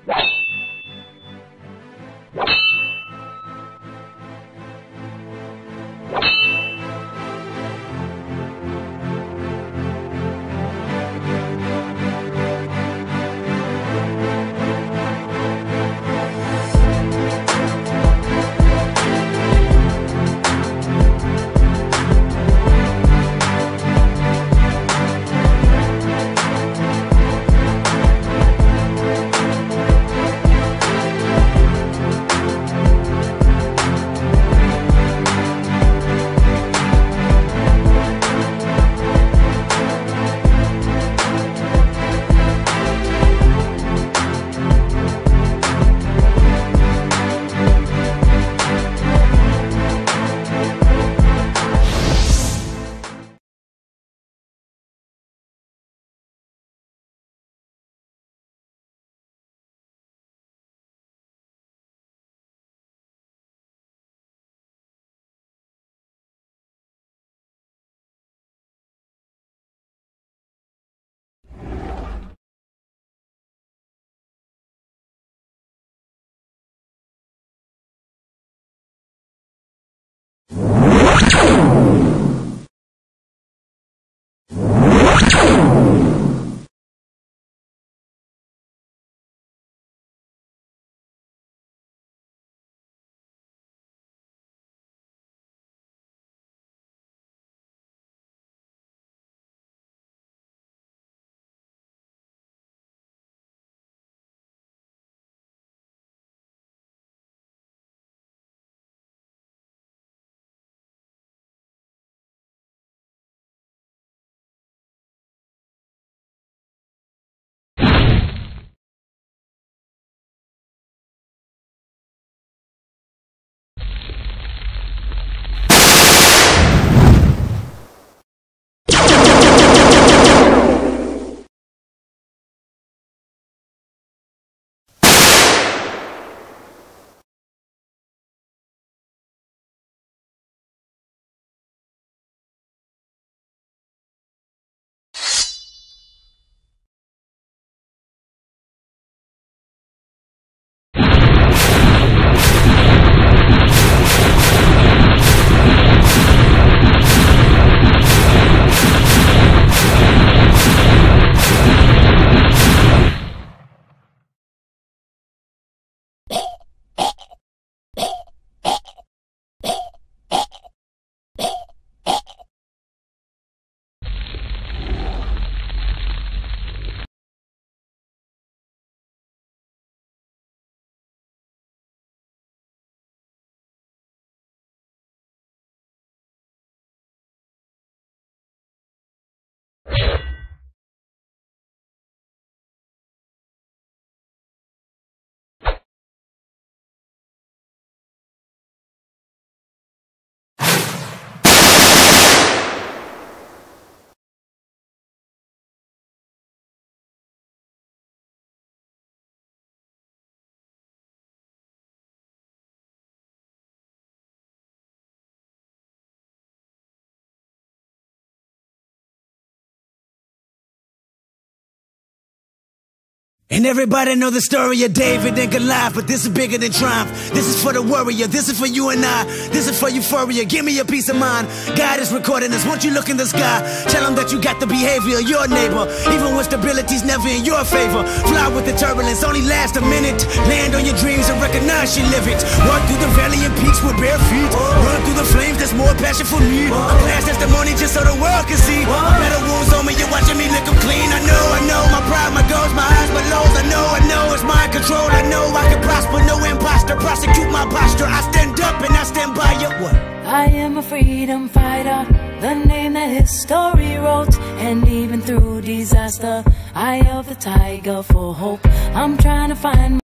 And everybody know the story of David and Goliath, but this is bigger than triumph. This is for the warrior, this is for you and I. This is for euphoria, give me a peace of mind. God is recording this, won't you look in the sky? Tell him that you got the behavior of your neighbor, even when stability's never in your favor. Fly with the turbulence, only last a minute. Land on your dreams and recognize you live it. Walk through the valley and peaks with bare feet. Run through the flames, there's more passion for me. A glass testimony just so the world can see. Better wounds on me, you're watching me lick them clean. I know, my pride, my goals, my eyes, my lows. I know, it's mind control. I know I can prosper, no imposter. Prosecute my posture, I stand up and I stand by you. What? I am a freedom fighter, the name that history wrote. And even through disaster, eye of the tiger for hope. I'm trying to find